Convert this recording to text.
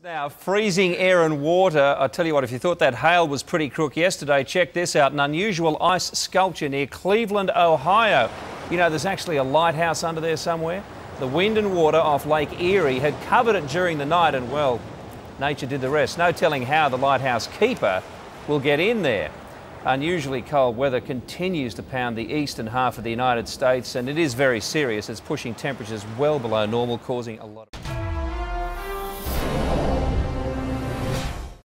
Now, freezing air and water. I tell you what, if you thought that hail was pretty crook yesterday, check this out. An unusual ice sculpture near Cleveland, Ohio. You know, there's actually a lighthouse under there somewhere. The wind and water off Lake Erie had covered it during the night and, well, nature did the rest. No telling how the lighthouse keeper will get in there. Unusually cold weather continues to pound the eastern half of the United States, and it is very serious. It's pushing temperatures well below normal, causing a lot of...